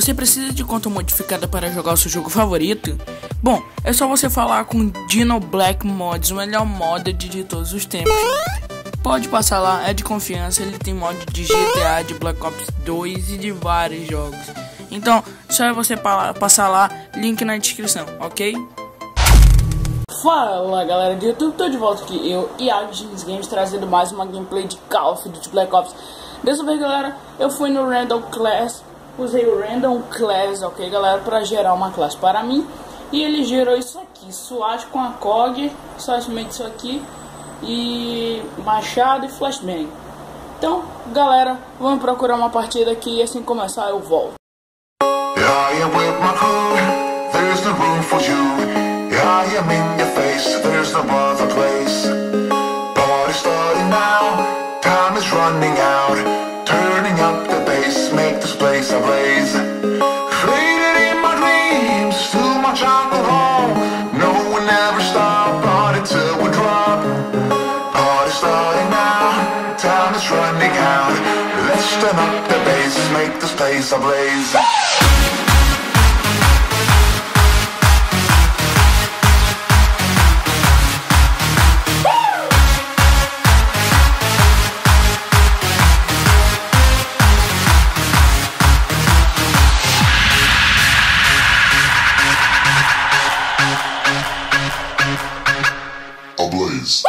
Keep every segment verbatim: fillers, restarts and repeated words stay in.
Você precisa de conta modificada para jogar o seu jogo favorito? Bom, é só você falar com Dino Black Mods, o melhor mod de todos os tempos. Pode passar lá, é de confiança, ele tem mod de G T A, de Black Ops dois e de vários jogos. Então, só é você passar lá, link na descrição, ok? Fala galera do YouTube, tô de volta aqui, eu e a Jeans Games trazendo mais uma gameplay de Call of Duty Black Ops. Dessa vez galera, eu fui no Random Class, usei o Random Class, ok galera, pra gerar uma classe para mim. E ele gerou isso aqui, SWAT com a C O G, somente isso aqui, e machado e flashbang. Então galera, vamos procurar uma partida aqui e assim começar eu volto. Yeah, yeah, with my crew, there's no room for you. Yeah, I am in your face, there's no other place. Party starting now, time is running out. Turning up the bass, make this place ablaze. Faded in my dreams, too much alcohol. No one ever stop, party till we drop. Party starting now, time is running out. Let's turn up the bass, make this place ablaze. Ablaze.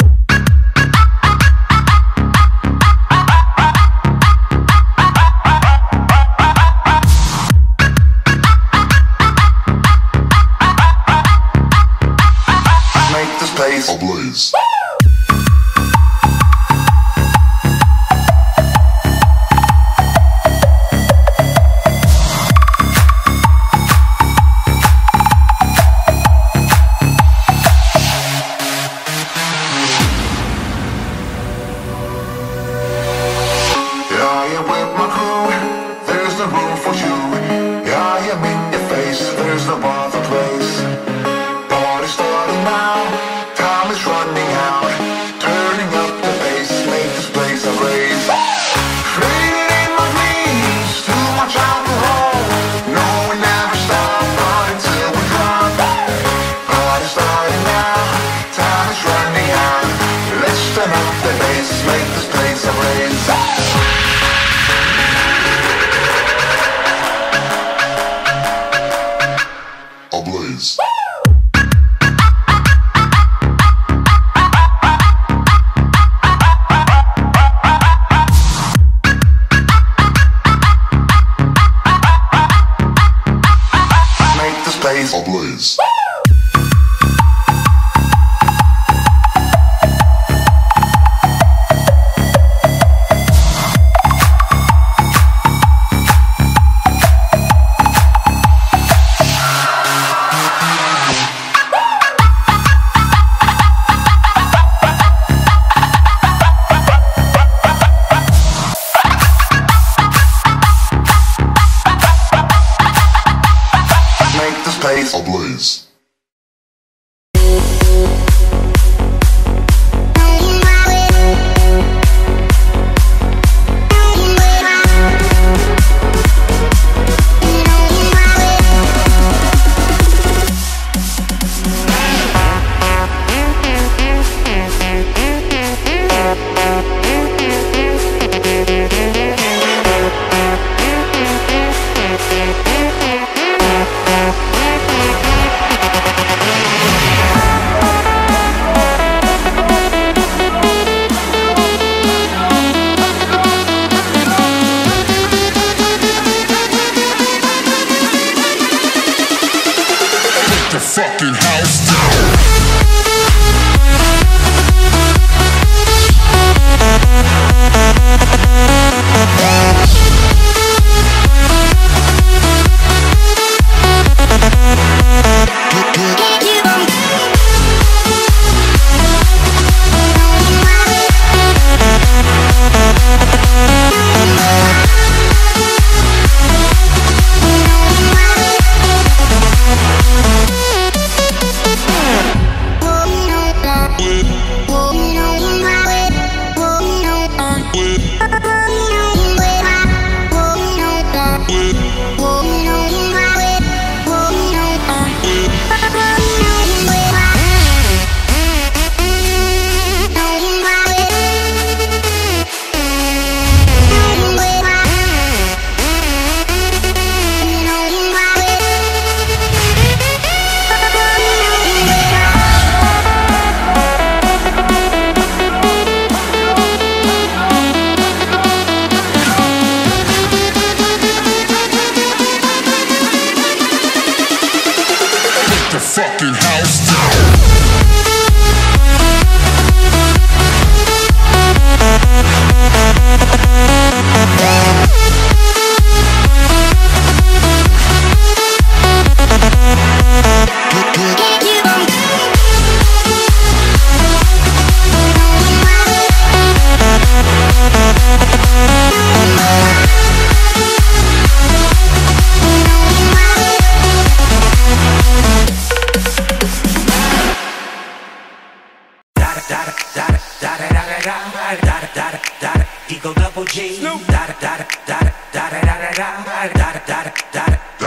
Make this place ablaze. Room for you. Yeah, I am in your face, there's no other place. Party starting now, time is running out. Turning up the bass, make this place ablaze. Faded in my dreams, too much alcohol. No, we never stop, party till we drop. Party starting now, time is running out. Let's turn up the bass, make this place ablaze. Ablaze. Make this place ablaze. Place ablaze. Fucking house down. Whoa. fucking house down. Eagle double G. Da da da da da da da da da da da da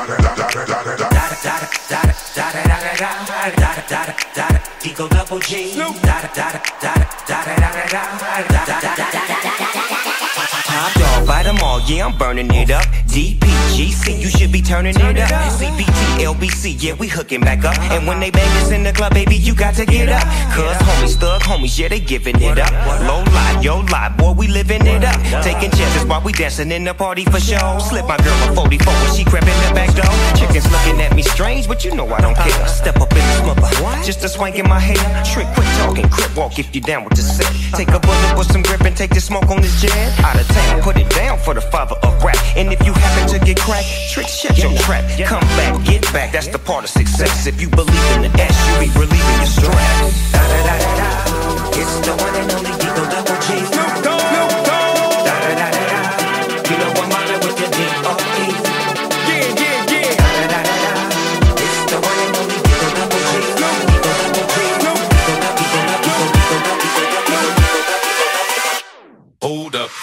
da Eagle double G. Da da da da da da da Top dog, buy them all, yeah, I'm burning it up. D P G C, you should be turning it up. C B T, L B C, yeah, we hooking back up. And when they bang us in the club, baby, you got to get up. Cause homies, thug homies, yeah, they giving it up. Low lie, yo lie, boy, we living it up. Taking chances while we dancing in the party for show. Slip my girl a forty-four when she crept in the back door. Chickens looking at me strange, but you know I don't care. Step up in this mother, just a swank in my hair. Trick, quit talking, crip walk if you down with the set. Take a bullet with some grip and take the smoke on this jet. Out of town, put it down for the father of rap. And if you happen to get cracked, trick, shut your trap. Come back, get back, that's the part of success. If you believe in the S, you be relieving your stress. Da da da da da, it's the one and only Eagle double G. Snoop Dogg, Snoop Dogg. Da da da da da, you know I'm mobbing with the D O E. Yeah, yeah, yeah. Da da da da da, it's the one and only Eagle double G. Eagle double G. Eagle double, Eagle double, Eagle double, Eagle double. Hold up.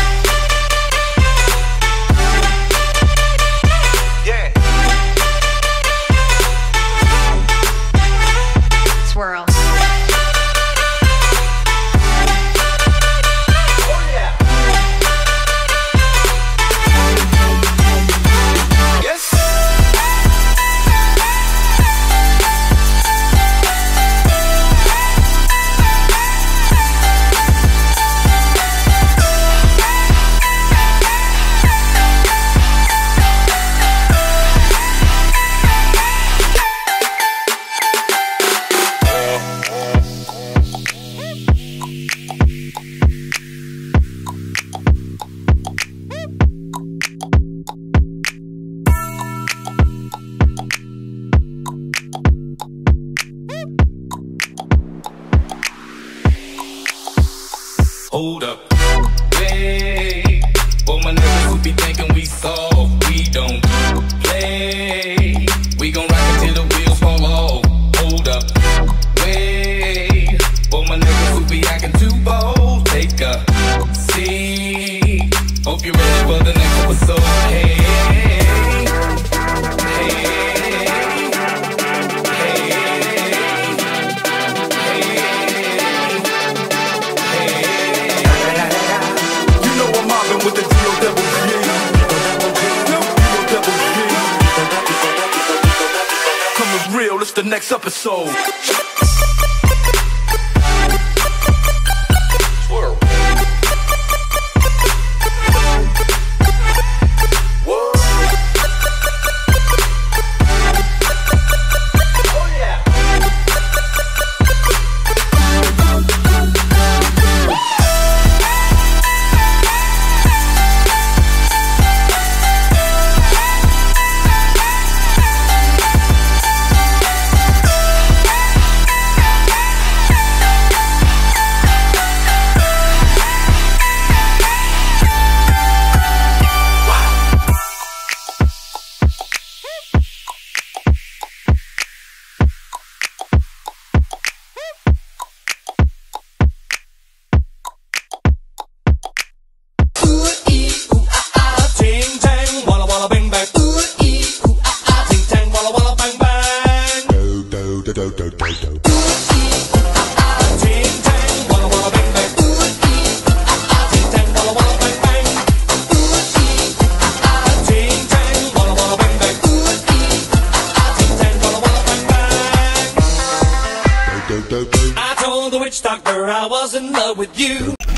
Swirl. Hold up, wait. For my niggas who be thinking we soft, we don't play. We gon' rock until the wheels fall off. Hold up, wait. For my niggas who be acting too bold, take a seat. Hope you're ready for the next episode. Hey, hey. With the D O double G. Coming real, it's the next episode. Swirl. I told the witch doctor I was in love with you.